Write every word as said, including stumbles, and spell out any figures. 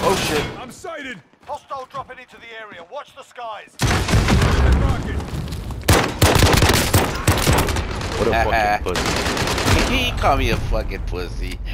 Oh shit. I'm sighted. Hostile dropping into the area. Watch the skies. Rocket. What a fucking pussy. He called me a fucking pussy.